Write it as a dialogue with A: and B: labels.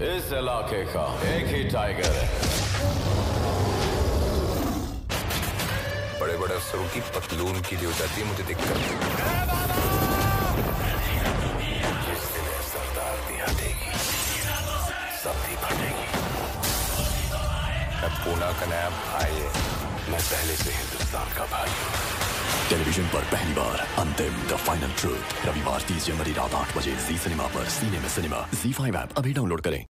A: इस इलाके का एक ही टाइगर है।
B: बड़े बड़े अफसरों की पतलून की हो जाती है मुझे दिक्कत। जिस दिन सरदार भी हटेगी, सब्जी फटेगी। मैं पूना का नया भाई है, मैं पहले से हिंदुस्तान का भाई हूँ।
C: टेलीविजन पर पहली बार अंतिम द फाइनल ट्रूथ रविवार 30 जनवरी रात 8 बजे जी सिनेमा पर। सिनेमा Z5 ऐप अभी डाउनलोड करें।